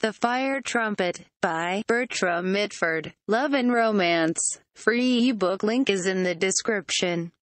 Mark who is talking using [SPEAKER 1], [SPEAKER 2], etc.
[SPEAKER 1] The Fire Trumpet, by Bertram Mitford. Love and Romance. Free ebook link is in the description.